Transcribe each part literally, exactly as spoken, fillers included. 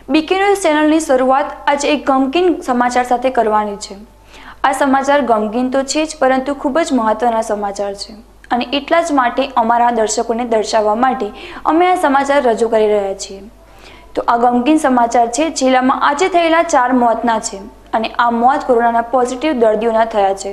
બીકે news ચેનલની શરૂઆત આજે એક ગમગીન સમાચાર સાથે કરવાની છે। આ સમાચાર ગમગીન તો છે જ, પરંતુ ખૂબ જ મહત્વના સમાચાર છે અને એટલા જ માટે અમારા દર્શકોને દર્શાવવા માટે અમે આ સમાચાર રજૂ કરી રહ્યા છીએ। તો આ ગમગીન સમાચાર છે જિલ્લામાં આજે થયેલા ચાર મોતના છે અને આ મોત કોરોનાના પોઝિટિવ દર્દીઓના થયા છે।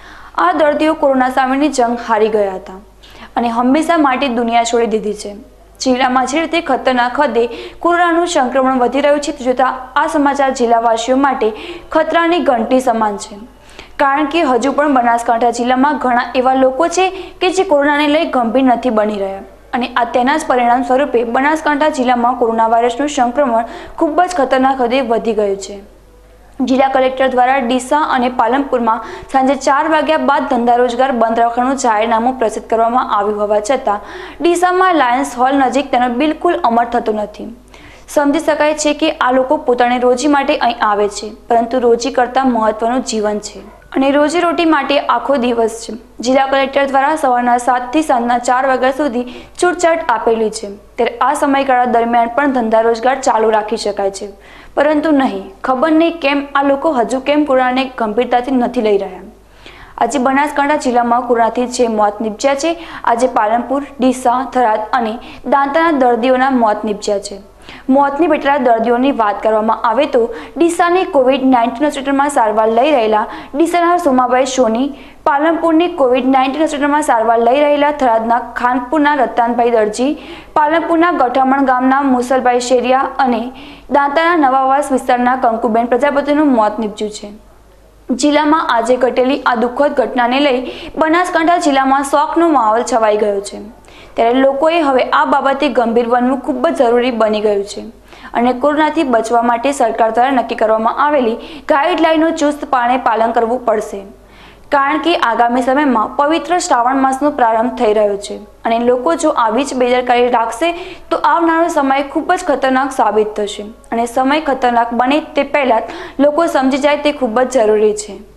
આ દર્દીઓ કોરોના સામેની જંગ હારી ગયા હતા અને હંમેશા માટે દુનિયા છોડી દીધી છે। જિલ્લામાં જે રીતે ખતરનાક હદે કોરોનાનું સંક્રમણ વધી રહ્યું છે તે જોતા આ સમાચાર જિલ્લાવાસીઓ માટે ખતરાની ઘંટી સમાન છે, કારણ કે હજુ પણ બનાસકાંઠા જિલ્લામાં ઘણા એવા લોકો છે કે જે કોરોનાને લઈ ગંભીર નથી બની રહ્યા અને આ તેના જ પરિણામ સ્વરૂપે બનાસકાંઠા જિલ્લામાં કોરોના વાયરસનું સંક્રમણ ખૂબ જ ખતરનાક હદે વધી ગયું છે। જિલ્લા કલેક્ટર દ્વારા ડીસા અને પાલનપુરમાં સાંજે ચાર વાગ્યા બાદ ધંધા રોજગાર બંધ રાખવાનું જાહેરનામું પ્રસિદ્ધ કરવામાં આવ્યું હોવા છતાં ડીસામાં લાયન્સ હોલ નજીક તેનો બિલકુલ અમલ થતો નથી। સમજી શકાય છે કે આ લોકો પોતાની રોજી માટે અહીં આવે છે, પરંતુ રોજી કરતાં મહત્વનું જીવન છે અને રોજીરોટી માટે આખો દિવસ છે। જિલ્લા કલેક્ટર દ્વારા સવારના સાતથી સાંજના ચાર વાગ્યા સુધી છૂટછાટ આપેલી છે, ત્યારે આ સમયગાળા દરમિયાન પણ ધંધા રોજગાર ચાલુ રાખી શકાય છે, પરંતુ નહીં, ખબર નહીં કેમ આ લોકો હજુ કેમ કોરોનાને ગંભીરતાથી નથી લઈ રહ્યા। આજે બનાસકાંઠા જિલ્લામાં કોરોનાથી જે મોત નીપજ્યા છે, આજે પાલનપુર, ડીસા, થરાદ અને દાંતાના દર્દીઓના મોત નીપજ્યા છે। મોતની પેટલા દર્દીઓની વાત કરવામાં આવે તો ડીસાની કોવિડ નાઇન્ટીન હોસ્પિટલમાં સારવાર લઈ રહેલા ડીસાના સોમાભાઈ સોની, પાલનપુરની કોવિડ નાઇન્ટીન હોસ્પિટલમાં સારવાર લઈ રહેલા થરાદના ખાનપુરના રતનભાઈ દરજી, પાલનપુરના ગઠામણ ગામના મુસલભાઈ શેરિયા અને દાંતાના નવાવાસ વિસ્તારના કંકુબેન પ્રજાપતિનું મોત નીપજ્યું છે। જિલ્લામાં આજે ઘટેલી આ દુઃખદ ઘટનાને લઈ બનાસકાંઠા જિલ્લામાં શોકનો માહોલ છવાઈ ગયો છે, ત્યારે લોકોએ હવે આ બાબતે ગંભીર બનવું ખૂબ જ જરૂરી બની ગયું છે અને કોરોનાથી બચવા માટે સરકાર દ્વારા નક્કી કરવામાં આવેલી ગાઈડલાઈનનું ચુસ્તપણે પાલન કરવું પડશે, કારણ કે આગામી સમયમાં પવિત્ર શ્રાવણ માસનો પ્રારંભ થઈ રહ્યો છે અને લોકો જો આવી જ બેદરકારી રાખશે તો આવનારો સમય ખૂબ જ ખતરનાક સાબિત થશે અને સમય ખતરનાક બને તે પહેલાં જ લોકો સમજી જાય તે ખૂબ જ જરૂરી છે।